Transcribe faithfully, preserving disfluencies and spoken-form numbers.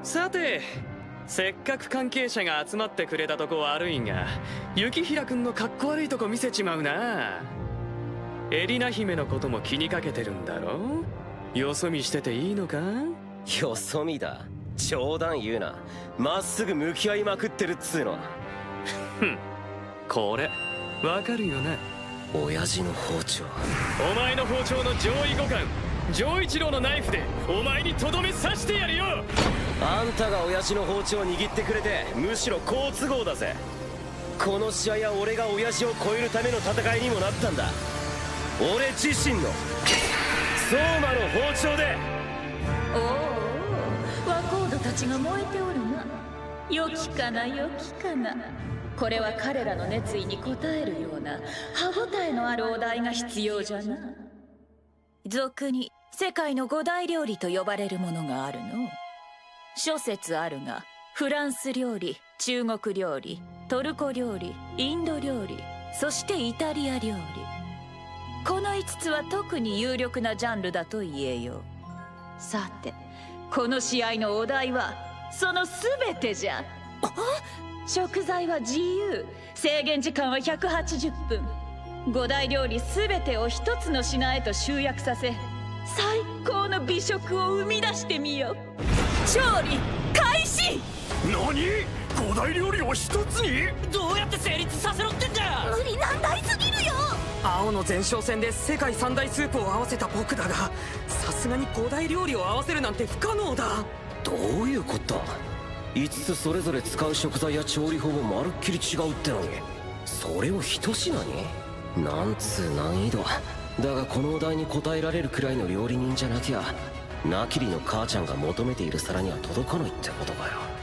さて、せっかく関係者が集まってくれたとこ悪いが、雪平君のかっこ悪いとこ見せちまうな。エリナ姫のことも気にかけてるんだろ。よそ見してていいのか？ よそ見だ。冗談言うな。まっすぐ向き合いまくってるっつうの。 ふん、これわかるよな。 親父の包丁。 お前の包丁の上位互換、丈一郎のナイフでお前にとどめ刺してやるよ。 あんたが親父の包丁を握ってくれてむしろ好都合だぜ。この試合は俺が親父を超えるための戦いにもなったんだ。俺自身の相馬の包丁で。 おお、ワコードたちが燃えておるな。良きかな良きかな。これは彼らの熱意に応えるような歯ごたえのあるお題が必要じゃな。俗に世界の五大料理と呼ばれるものがあるの。諸説あるが、フランス料理、中国料理、トルコ料理、インド料理、そしてイタリア料理。このいつつは特に有力なジャンルだと言えよう。さて、この試合のお題はその全てじゃ。食材は自由、制限時間はひゃくはちじゅっぷん。五大料理全てを一つの品へと集約させ、最高の美食を生み出してみよう。調理開始。 何？五大料理を一つに？ どうやって成立させろってんだよ。 無理難題すぎるよ。 青の前哨戦で世界三大スープを合わせた僕だが、さすがに五大料理を合わせるなんて不可能だ。 どういうこと？いつつそれぞれ使う食材や調理法もまるっきり違うってのに、それを一品に？なんつう難易度だが、このお題に応えられるくらいの料理人じゃなきゃ、ナキリの母ちゃんが求めている皿には届かないってことかよ。